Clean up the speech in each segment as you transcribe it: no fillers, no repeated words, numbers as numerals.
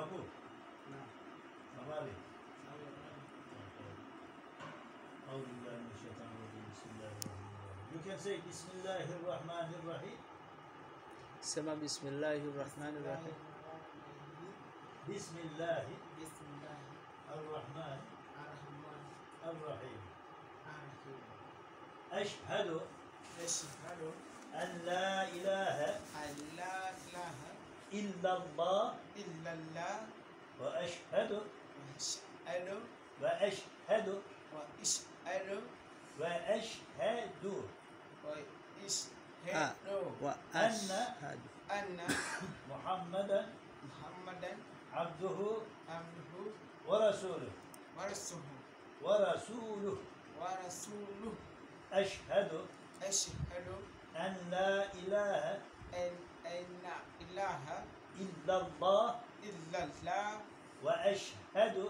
Yakub. Sabari. You can say Bismillahirrahmanirrahim. Sema Bismillahirrahmanirrahim. Bismillahirrahmanirrahim. Eşhedü en la ilahe illallah ve eşhedü ve eşhedü ve eşhedü enne Muhammeden abduhu ve resuluh eşhedü en la ilahe illallah ve eşhedü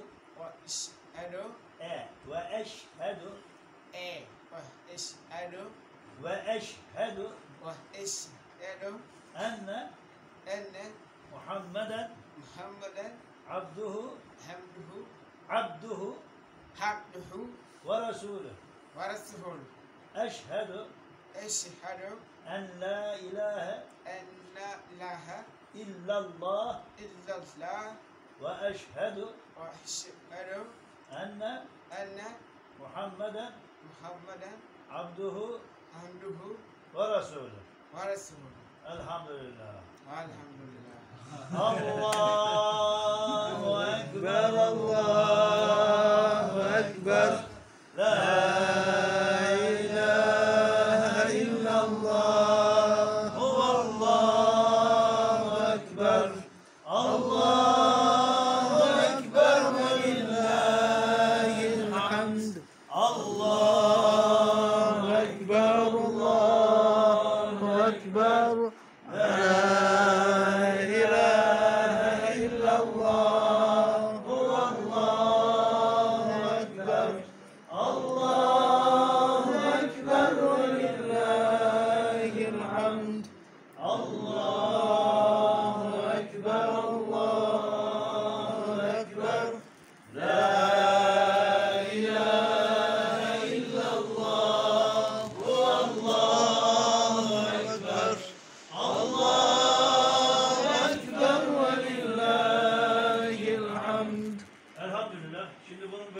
ve eşhedü enne Muhammeden abduhu ve resuluh eşhedü en la ilahe illallah ve eşhedü enne Muhammeden abduhu ve resuluh. Elhamdülillah. Allah